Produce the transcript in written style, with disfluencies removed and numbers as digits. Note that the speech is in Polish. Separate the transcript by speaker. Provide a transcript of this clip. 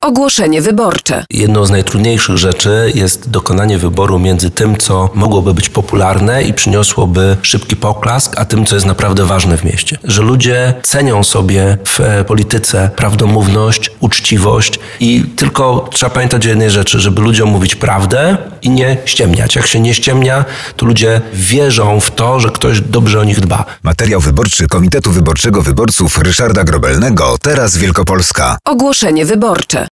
Speaker 1: Ogłoszenie wyborcze.
Speaker 2: Jedną z najtrudniejszych rzeczy jest dokonanie wyboru między tym, co mogłoby być popularne i przyniosłoby szybki poklask, a tym, co jest naprawdę ważne w mieście. Że ludzie cenią sobie w polityce prawdomówność, uczciwość i tylko trzeba pamiętać o jednej rzeczy, żeby ludziom mówić prawdę i nie ściemniać. Jak się nie ściemnia, to ludzie wierzą w to, że ktoś dobrze o nich dba.
Speaker 3: Materiał wyborczy Komitetu Wyborczego Wyborców Ryszarda Grobelnego, Teraz Wielkopolska.
Speaker 1: Ogłoszenie wyborcze.